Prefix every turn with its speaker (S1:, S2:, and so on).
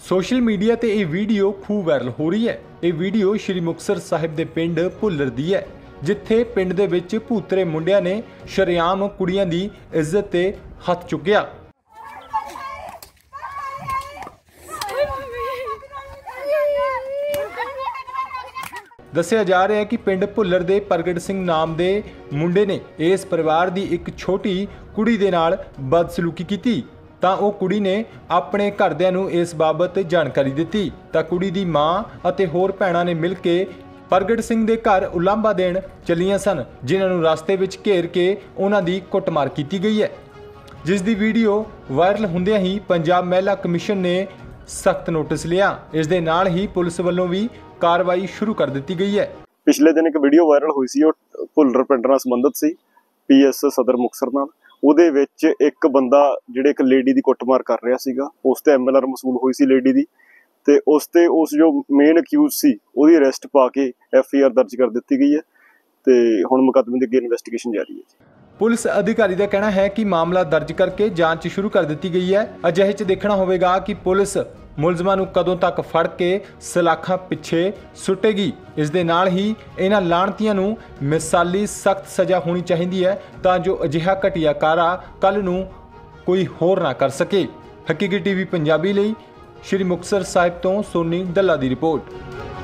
S1: Social media ते ये video खूब वायरल हो रही है। ये वीडियो श्री मुक्तसर साहिब दे पिंड भुल्लर दी है, जिथे पिंड दे विच भूतरे मुंडियां ने शरेआम कुड़ियां दी इज्जत ते हथ चुकिया। दस्सिया जा रहा है कि पिंड भुल्लर दे प्रगट सिंह नाम दे मुंडे ने इस परिवार दी एक छोटी कुड़ी दे नाल बदसलूकी कीती ਤਾਂ ਉਹ ਕੁੜੀ ਨੇ ਆਪਣੇ ਘਰਦਿਆਂ ਨੂੰ ਇਸ ਬਾਬਤ ਜਾਣਕਾਰੀ ਦਿੱਤੀ ਤਾਂ ਕੁੜੀ ਦੀ ਮਾਂ ਅਤੇ ਹੋਰ ਭੈਣਾਂ ਨੇ ਮਿਲ ਕੇ ਪ੍ਰਗਟ ਸਿੰਘ ਦੇ ਘਰ ਉਲਾਂਭਾ ਦੇਣ ਚੱਲੀਆਂ ਸਨ, ਜਿਨ੍ਹਾਂ ਨੂੰ ਰਸਤੇ ਵਿੱਚ ਘੇਰ ਕੇ ਉਹਨਾਂ ਦੀ ਕੁੱਟਮਾਰ ਕੀਤੀ ਗਈ ਹੈ, ਜਿਸ ਦੀ ਵੀਡੀਓ ਵਾਇਰਲ ਹੁੰਦਿਆਂ ਹੀ ਪੰਜਾਬ ਮਹਿਲਾ ਕਮਿਸ਼ਨ ਨੇ ਸਖਤ ਨੋਟਿਸ ਲਿਆ। ਇਸ ਦੇ ਨਾਲ ਹੀ ਪੁਲਿਸ ਵੱਲੋਂ ਵੀ कार्रवाई शुरू कर दी गई है।
S2: पिछले दिन एक वीडियो वायरल हुई सी, भुल्लर पिंड नाल संबंधित सी, PS सदर मुक्तसर नाल। ਉਹਦੇ ਵਿੱਚ ਇੱਕ ਬੰਦਾ ਜਿਹੜੇ ਇੱਕ ਲੇਡੀ ਦੀ ਕੁੱਟਮਾਰ ਕਰ ਰਿਹਾ ਸੀਗਾ, ਉਸ ਤੇ MLR ਮਸੂਲ ਹੋਈ ਸੀ ਲੇਡੀ ਦੀ, ਤੇ ਉਸ ਤੇ ਉਸ ਜੋ ਮੇਨ ਅਕਿਊਜ਼ ਸੀ ਉਹਦੀ ਅਰੈਸਟ ਪਾ ਕੇ FIR ਦਰਜ ਕਰ ਦਿੱਤੀ ਗਈ ਹੈ ਤੇ ਹੁਣ ਮੁਕੱਦਮੇ ਦੀ ਅੱਗੇ ਇਨਵੈਸਟੀਗੇਸ਼ਨ ਜਾਰੀ ਹੈ।
S1: ਪੁਲਿਸ ਅਧਿਕਾਰੀ ਦਾ ਕਹਿਣਾ ਹੈ ਕਿ ਮਾਮਲਾ ਦਰਜ ਕਰਕੇ ਜਾਂਚ ਸ਼ੁਰੂ ਕਰ ਦਿੱਤੀ ਗਈ ਹੈ। ਅਜਿਹੇ 'ਚ ਦੇਖਣਾ ਹੋਵੇਗਾ ਕਿ ਪੁਲਿਸ ਮੁਲਜ਼ਮਾਂ ਨੂੰ ਕਦੋਂ ਤੱਕ ਫੜ ਕੇ ਸਲਾਖਾਂ ਪਿੱਛੇ ਸੁੱਟੇਗੀ। ਇਸ ਦੇ ਨਾਲ ਹੀ ਇਹਨਾਂ ਲਾਣਤੀਆਂ ਨੂੰ ਮਿਸਾਲੀ ਸਖਤ ਸਜ਼ਾ ਹੋਣੀ ਚਾਹੀਦੀ ਹੈ ਤਾਂ ਜੋ ਅਜਿਹਾ ਘਟੀਆ ਕਾਰਾ ਕੱਲ੍ਹ ਨੂੰ ਕੋਈ ਹੋਰ ਨਾ ਕਰ ਸਕੇ। ਹਕੀਕੀ TV ਪੰਜਾਬੀ ਲਈ ਸ਼੍ਰੀ ਮੁਕਤਸਰ ਸਾਹਿਬ ਤੋਂ ਸੋਨੀ ਦੱਲਾ ਦੀ ਰਿਪੋਰਟ।